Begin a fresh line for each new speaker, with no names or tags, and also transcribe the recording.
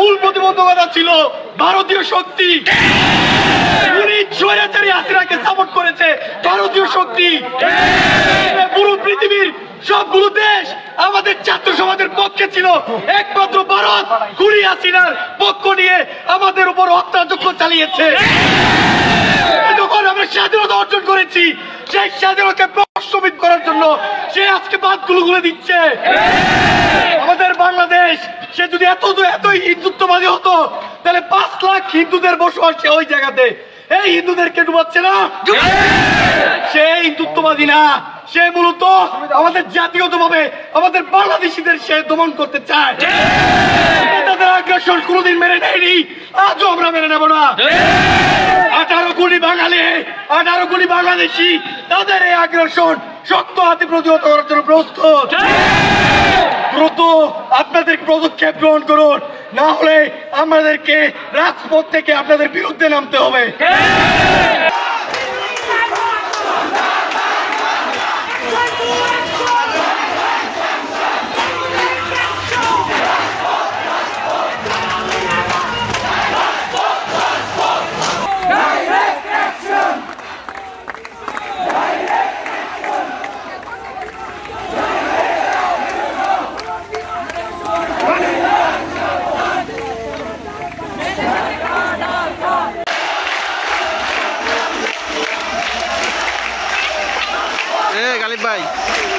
মূল প্রতিবন্ধকতা ছিল ভারতীয় শক্তি। স্বৈরাচারী হাসিনাকে সাপোর্ট করেছে ভারতীয় শক্তি। পুরো পৃথিবীর সবগুলো দেশ আমাদের ছাত্র সমাজের পক্ষে ছিল, একমাত্র ভারত খুনি হাসিনার পক্ষ নিয়ে আমাদের উপর হত্যাযজ্ঞ চালিয়েছে। যখন আমরা স্বাধীনতা অর্জন করেছি, সেই স্বাধীনতাকে প্রশ্নবিদ করার জন্য সে আজকে বাঁধগুলো খুলে দিচ্ছে। আমাদের বাংলাদেশ সে যদি এতই হিন্দুত্ববাদী হতো, তাহলে 5 লাখ হিন্দুদের বসবাস ওই জায়গাতে, এই হিন্দুদেরকে ডুবাচ্ছে না। সে হিন্দুত্ববাদী না, সে মূলত আমাদের জাতীয়তাভাবে আমাদের বাংলাদেশিদের সে দমন করতে চায়। তাদের আগ্রাসন কোনোদিন মেনে নেয়নি, আজও আমরা মেনে নেব না। 18 কোটি বাঙালি, 18 কোটি বাংলাদেশি তাদের এই আগ্রাসন শক্ত হাতে প্রতিহত করার জন্য প্রস্তুত। দ্রুত আপনাদের পদক্ষেপ গ্রহণ করুন, না হলে আমাদেরকে রাজপথ থেকে আপনাদের বিরুদ্ধে নামতে হবে।
গালিব ভাই